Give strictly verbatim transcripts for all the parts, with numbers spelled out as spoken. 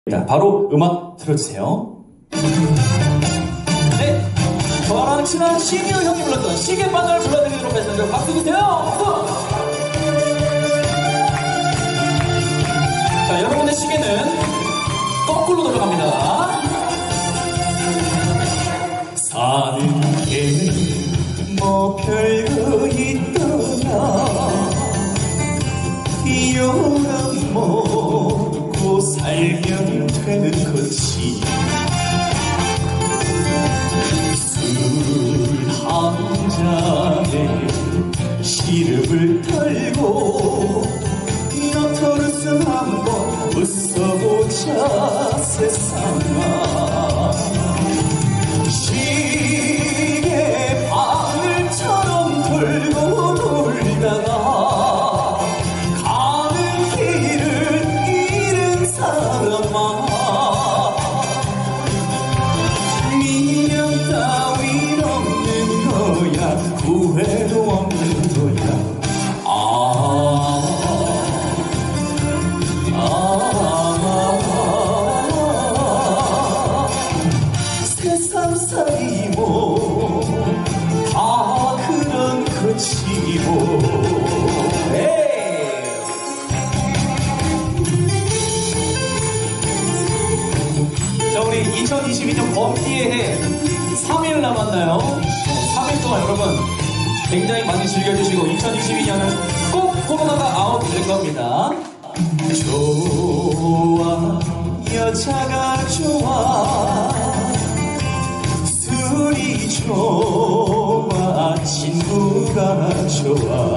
바로 음악 틀어주세요. 네, 저랑 친한 시니어 형이 불렀던 시계바늘 불러드리도록 하겠습니다. 박수 주세요. 박수! 자, 여러분의 시계는 거꾸로 돌아갑니다. 사는 게 뭐 별거 있더라, 이유는 먹고 살면 되는 거지. 술 한 잔에 시름을 털고 너털웃음 한번 웃어보자 세상아. 시계 바늘처럼 돌고 돌다가 가는 길을 잃은 사람아, 미련 따윈 없는 거야, 후회도 없는 거야. 아, 아, 세상살이 뭐 다 그런 거지 뭐. 자, 우리 이천이십이 년 범띠의 해 삼 일 남았나요? 삼 일 동안 여러분 굉장히 많이 즐겨주시고 이천이십이 년은 꼭 코로나가 아웃 될 겁니다. 좋아, 여자가 좋아, 술이 좋아, 친구가 좋아,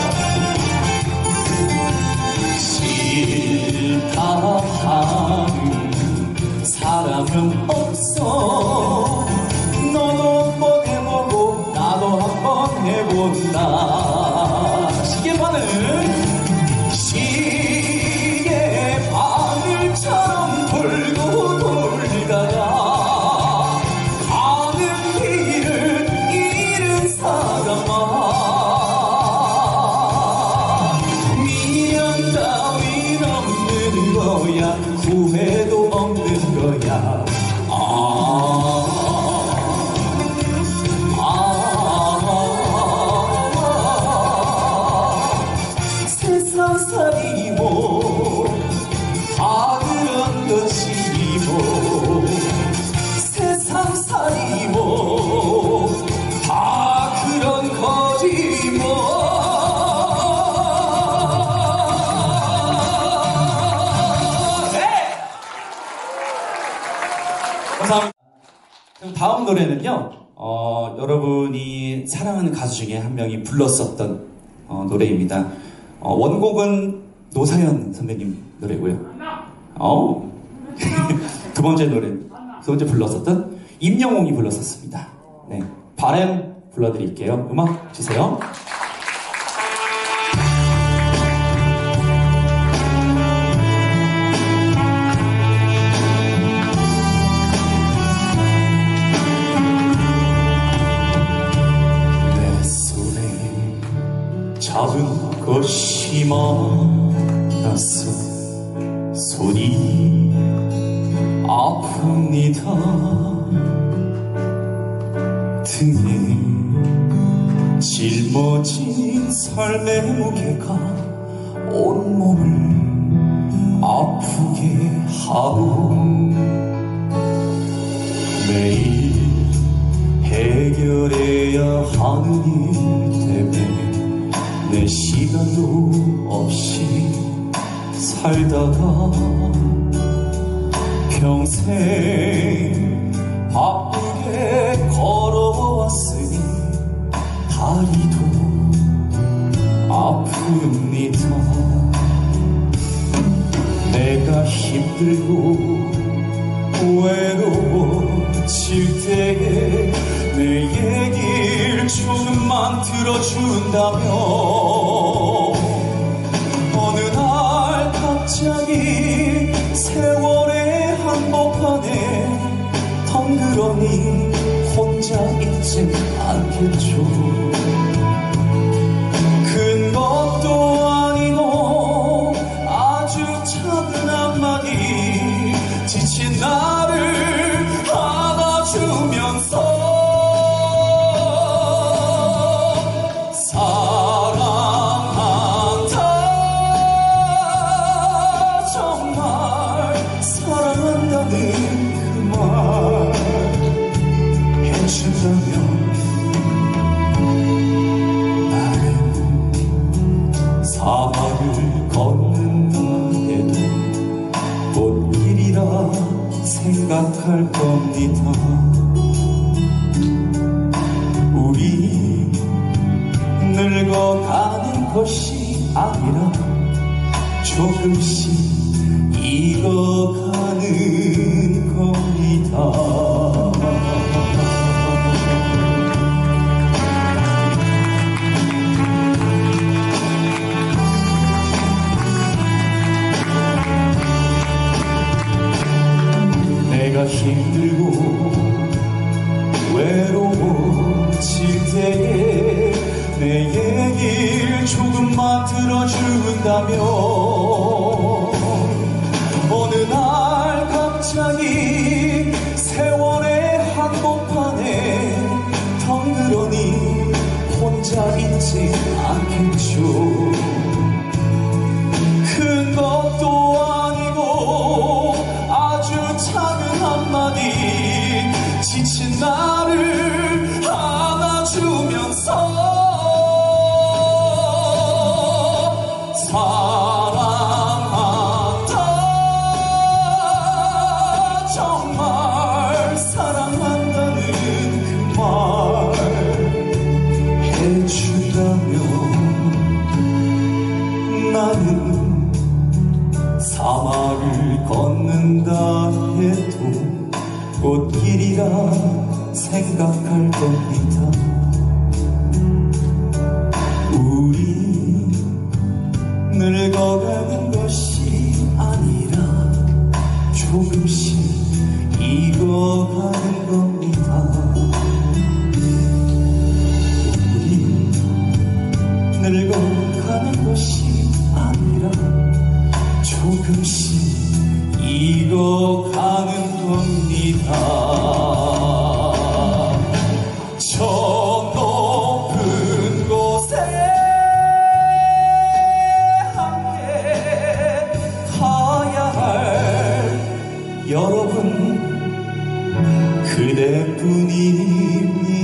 싫다 하는 사람은 없어. 너도 한번 해보고 나도 한번 해본다. 시계바늘, 시계바늘처럼 돌고 돌다가 가는 길을 잃은 사람아, 미련 따윈 없는 거야, 후회도 없는 거야. 아, 아, 세상살이 뭐 다 그런 것이 뭐, 세상살이 뭐 다 그런 거지 뭐. 네! 감사합니다. 그럼 다음 노래는요, 어, 여러분이 사랑하는 가수 중에 한 명이 불렀었던 어, 노래입니다. 어, 원곡은 노사연 선배님 노래고요. 어, 두 번째 노래, 두 번째 불렀었던 임영웅이 불렀었습니다. 네, 바람 불러드릴게요. 음악 주세요. 내 손에 잡은 것이 많아서 손이 아픕니다. 등에 짊어진 삶의 무게가 온몸을 아프게 하고 매일 해결해야 하는 일 때문에 내 시간도 없이 살다가 평생 바쁘게 걸어왔으니 다리도 아픕니다. 내가 힘들고 외로워질 때에 내 얘기를 조금만 들어준다면 어느 날 갑자기 세월의 한복판에 덩그러니 혼자 있지 않겠죠. 큰 것도 아니고 아주 작은 한마디 생각할 겁니다. 우리 늙어가는 것이 아니라 조금씩 익어가는 겁니다. 내가 힘들고 외로워질 때에 내 얘기를 조금만 들어준다면 어느 날 갑자기 세월의 한복판에 덩그러니 혼자 있지 않겠죠. 큰 것도 아니고 아주 작은 한마디 지친 나를 안아주면서 사랑한다, 정말 사랑한다는 그 말 해준다면 나는 사막을 걷는다 해도 꽃길이라 생각할 겁니다. 우리 늙어가는 것이 아니라 조금씩 익어가는 겁니다. 우리 늙어가는 것이 아니라 조금씩 익어가는 겁니다. 저 높은 곳에 함께 가야 할 여러분 그대뿐입니다.